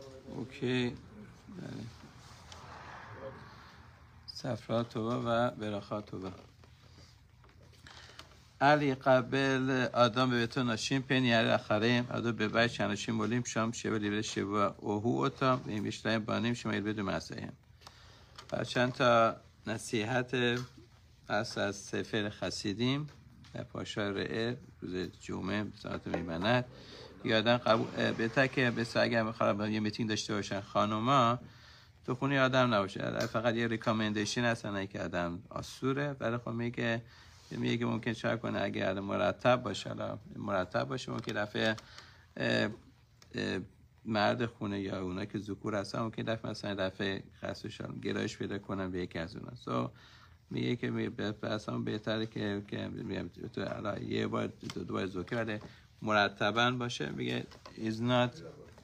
اوکی. صفرا توبه و براخا توبه. علی قبل آدم به تو نشیم پنیاری آخریم آدم به باید چنشیم بولیم شام شبه لیبر شبه اوهو اوتا این بیشترین بانیم شما ایل بدو مسیحیم. و چند تا نصیحت از سفر خسیدیم در پاشار رئه روز جمعه ساعت میبند یادم قبول بهتر که بسا اگر بخواه یه میتینگ داشته باشن خانوما تو خونه آدم نباشه فقط یه ریکامندیشن هستن که آدم آسوره ولی خب میگه ممکن چرا کنه اگر مرتب باشه ممکن دفعه مرد خونه یا اونا که ذکور هستن ممکن دفعه مثلا دفعه خاصشون گرایش پیدا کنن به یکی از اونا میگه که اصلا بهتره که تو یه بار دو بار ذکر ولی مرتباً باشه میگه is not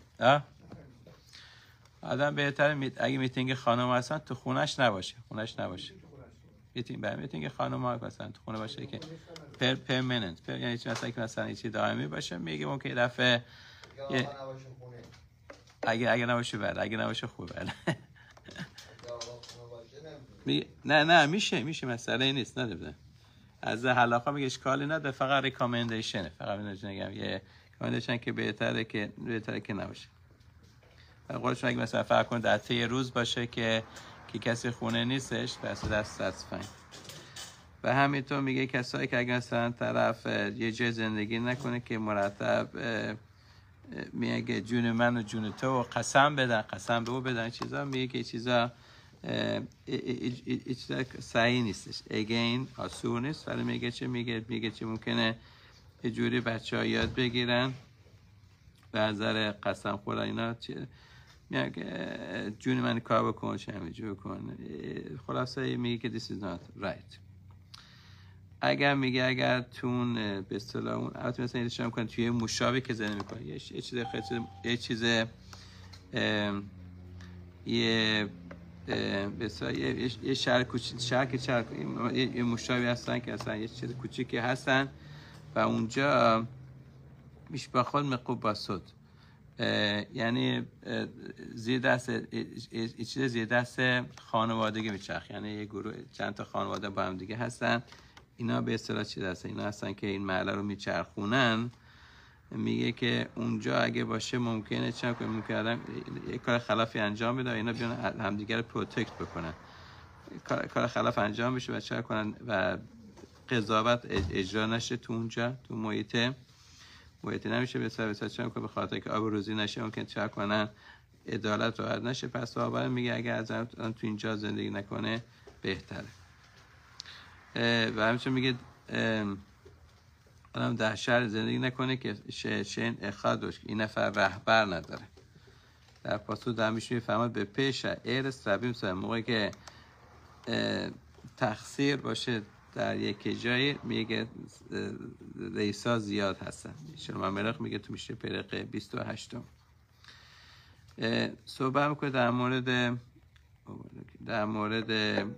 آدم بهتره اگه میتینگ خانم هستن تو خونش نباشه میتینگ خانم ها مثلا تو خونه باشه که permanent یعنی چی مثلا چی دائمی باشه میگه ممکن دفعه اگه نباشه بله اگه نباشه خوبه بله نه میشه مسئله نیست نداره از حلاقه میگه اشکالی نداره فقط ریکامندیشنه فقط میگم یه ریکامندیشن که بهتره که نباشه قولش اگه مثلا فرق کن در طی روز باشه که کسی خونه نیستش بس دست فاین و همینطور میگه کسایی که اگه مثلا طرف یه جای زندگی نکنه که مرتب میگه جون من و جون تو قسم به او بدن چیزا میگه که چیزا صحیح نیستش again آسور نیست ولی میگه چه ممکنه یه جوری بچه ها یاد بگیرن به نظر قسم خورا اینا میگه جون من کار بکن چه همینجور بکن خلاصه میگه که this is not right اگر تون به اصطلاح اون البته مثلا اشاره میکنه توی مشابه که زنه میکنه یه چیز یه شهر یه مشابه هستن که اصلا یه چیز کوچیکی هستن و اونجا میش با خود مقوباسود یعنی زیر دست خانوادگی میچرخ یعنی یه گروه چند تا خانواده با هم دیگه هستن اینا به اصطلاح چی هستن اینا هستن که این محله رو میچرخونن میگه که اونجا اگه باشه ممکنه آدم یک کار خلافی انجام بده اینا بیان همدیگه رو پروتکت بکنن کار خلاف انجام بشه و چرا کنن و قضاوت اجرا نشه تو اونجا تو محیط نمیشه بسیار چون که به خاطر که آب روزی نشه ممکن چرا کنن عدالت راحت نشه پس آبر میگه اگه از تو اینجا زندگی نکنه بهتره و همچنین میگه آدم در شهر زندگی نکنه که شین اخادوش این نفر رهبر نداره در پاسو در میشه فهمد به پیش ایرس ربیم سر موقعی که تقصیر باشه در یک جایی میگه رئیسا زیاد هستن شما ملخ میگه تو میشه پرق 28 صحبت میکنه در مورد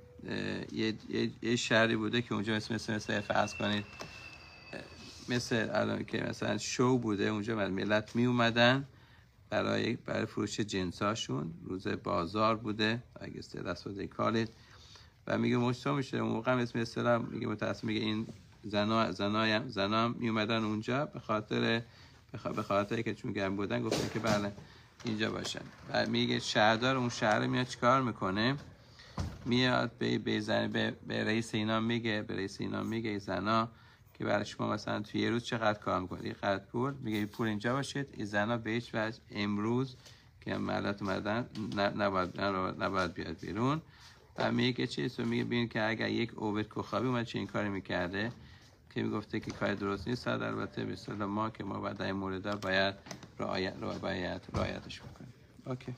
یه شهری بوده که اونجا مثل فرض کنید مثل الان که مثلا شو بوده اونجا ملت می اومدن برای فروش جنساشون روز بازار بوده اگه استفاده کالید و میگه مشتاق میشه موقع مثلا میگه متأسف میگه این زنا می اومدن اونجا به خاطر که چون گرم بودن گفتن که بله اینجا باشن و میگه شهردار اون شهر میاد چیکار میکنه میاد به رئیس اینا میگه زنا که برای شما مثلا توی یه روز چقدر کار میکنید یه قدر پول میگه پول اینجا باشید این زنا به هیچ وجه امروز که ملت اومدن نباید بیاد بیرون و میگه چیز میگه ببین که اگر یک اوبت کوخابی اومد چه این کاری میکرده که میگفته که کار درست نیست البته به اصطلاح ما که ما بعد این مورد باید رعایتش بکنیم اوکی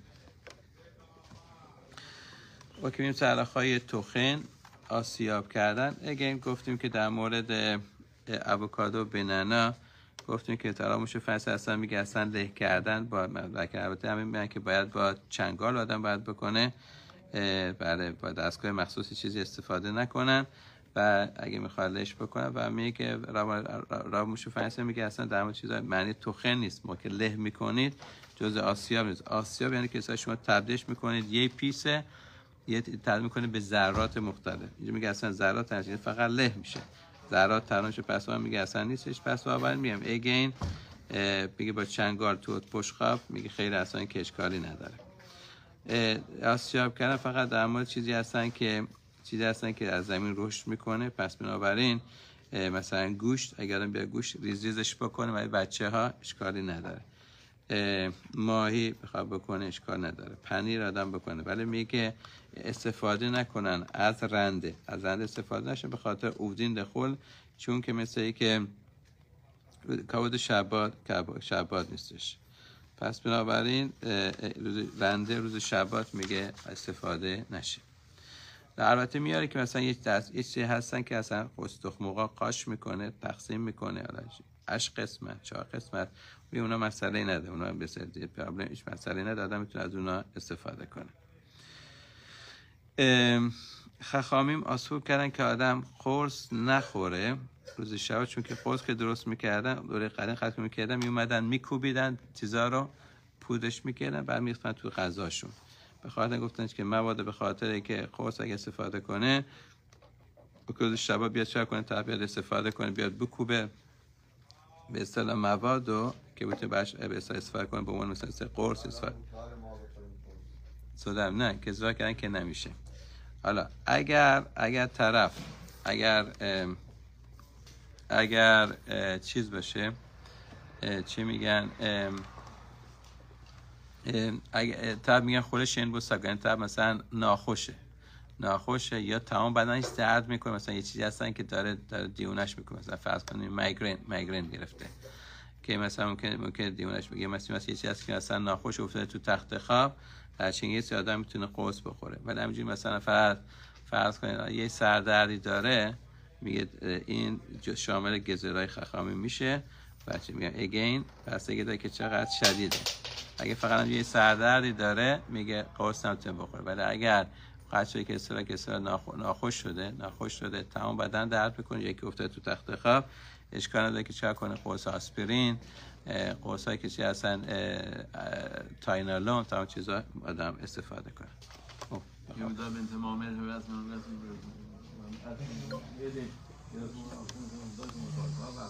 میریم سرخهای توخن آسیاب کردن اگه گفتیم که در مورد اووکادو بنانا گفتیم که تراموش فصل اصلا میگه اصلا له کردن با البته همین میگن که باید با چنگال آدم باید بکنه بله با دستگاه مخصوصی چیزی استفاده نکنن و اگه میخواد لهش بکنن و میگه که راموش فصل میگه اصلا در مورد چیزا معنی توخن نیست ما که له میکنید جزء آسیاب نیست. آسیاب یعنی که شما تبدیلش میکنید یه پیسه، یه تبدیل میکنید به ذرات مختلف. اینجا میگه اصلا ذرات هست، فقط له میشه. ذرات ترانش پس میگه اصلا نیستش. پس اول میگم اگین میگه با چنگال تو پشخاب، میگه خیلی اصلا که اشکالی نداره. آسیاب کردن فقط در مورد چیزی هستن که از زمین رشد میکنه. پس بنابراین مثلا گوشت، اگرم بیا گوشت ریزش بکنه برای بچه ها اشکالی نداره. ماهی بخواد بکنه اشکال نداره. پنیر آدم بکنه، ولی میگه استفاده نکنن از رنده استفاده نشه، به خاطر اودین دخول، چون که مثل ای که کبود شبات نیستش. پس بنابراین رنده روز شبات میگه استفاده نشه. البته میاره که مثلا یه چیزی هستن که اصلا استخمقا قاش میکنه، تقسیم میکنه 8 قسمت 4 قسمت، و اونا مسئله نداره، اونا به سردی پرابلم هیچ مسئله نداره، آدم میتونه از اونا استفاده کنه. خخامیم اصول کردن که آدم قرص نخوره روز شب، چون که قرص که درست میکردن دوره قدیم ختم میکردن، میومدن میکوبیدن چیزا رو، پودش میکردن، بعد میریختن تو غذاشون. به خاطر گفتن که مبادا به خاطر که قرص اگه استفاده کنه روز شب بیاد چرا کنه، بیاد استفاده کنه، بیاد بکوبه به اصطلاح موادو که بوده باش به اصطلاح استفاده کنه، به عنوان مثلا قرص استفاده سودم نه که زرا کردن که نمیشه. حالا اگر طرف اگر چیز باشه، چی میگن، اگر طرف میگن خورش این بوستگاه، یعنی طرف مثلا ناخوشه یا تمام بدنش درد میکنه، مثلا یه چیزی هستن که داره دیونش میکنه، مثلا فرض کنید میگرین گرفته که مثلا ممکن دیونش بگه، مثلا یه چیزی هست که مثلا ناخوش افتاده تو تخت خواب، در چنین یه آدم میتونه قرص بخوره. ولی همینجوری مثلا فرض کنید یه سردردی داره، میگه این شامل گزرای خخامی میشه. بچه میگم اگین، پس اگه داره که چقدر شدیده. اگه فقط یه سردردی داره میگه قرص نمیتونه بخوره. ولی اگر قطعی که اصلا ناخوش شده تمام بدن درد میکنه، یکی افتاده تو تخت خواب، اشکال نداره که چه کنه، قرص آسپرین، قرصایی که چی هستن تاینالون، تمام چیزا آدم استفاده کنه. يبدأ بانتمام الهواس من